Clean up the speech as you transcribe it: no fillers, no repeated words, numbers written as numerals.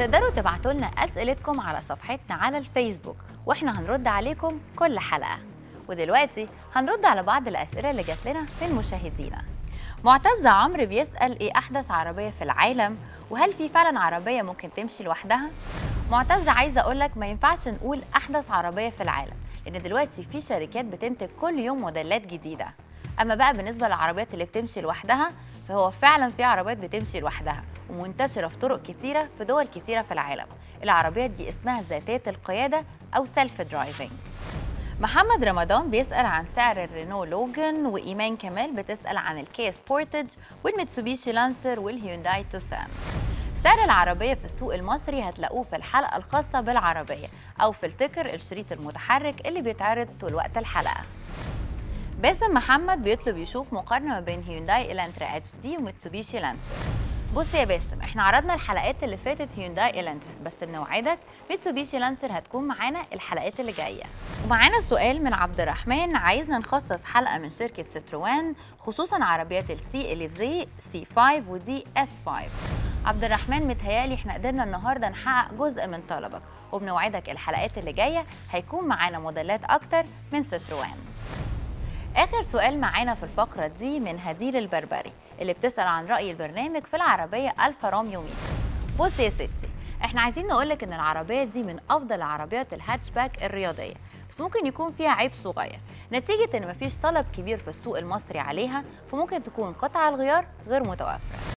تقدروا تبعتوا لنا أسئلتكم على صفحتنا على الفيسبوك واحنا هنرد عليكم كل حلقة. ودلوقتي هنرد على بعض الأسئلة اللي جات لنا من مشاهدينا. معتز عمرو بيسأل ايه أحدث عربية في العالم، وهل في فعلا عربية ممكن تمشي لوحدها؟ معتز عايزة أقولك ما ينفعش نقول أحدث عربية في العالم، لأن دلوقتي في شركات بتنتج كل يوم موديلات جديدة. أما بقى بالنسبة للعربيات اللي بتمشي لوحدها، فهو فعلا في عربيات بتمشي لوحدها ومنتشرة في طرق كتيرة في دول كتيرة في العالم. العربيات دي اسمها ذاتية القيادة أو سيلف درايفنج. محمد رمضان بيسأل عن سعر الرينو لوجان، وإيمان كمال بتسأل عن الكيا سبورتج والميتسوبيشي لانسر والهيونداي توسان. سعر العربية في السوق المصري هتلاقوه في الحلقة الخاصة بالعربية أو في التكر الشريط المتحرك اللي بيتعرض طول وقت الحلقة. باسم محمد بيطلب يشوف مقارنة ما بين هيونداي الانترا اتش دي وميتسوبيشي لانسر. بص يا باسم، احنا عرضنا الحلقات اللي فاتت هيونداي الانترا، بس بنوعدك ميتسوبيشي لانسر هتكون معانا الحلقات اللي جايه. ومعانا سؤال من عبد الرحمن، عايزنا نخصص حلقه من شركه ستروان خصوصا عربيات السي اليزي سي 5 ودي اس 5. عبد الرحمن، متهيالي احنا قدرنا النهارده نحقق جزء من طلبك، وبنوعدك الحلقات اللي جايه هيكون معانا موديلات اكتر من ستروان. آخر سؤال معانا في الفقرة دي من هديل البربري اللي بتسأل عن رأي البرنامج في العربية ألفا روميو ميتا. بص يا ستي، احنا عايزين نقولك ان العربية دي من أفضل العربيات الهاتشباك الرياضية، بس ممكن يكون فيها عيب صغير نتيجة ان مفيش طلب كبير في السوق المصري عليها، فممكن تكون قطع الغيار غير متوفرة.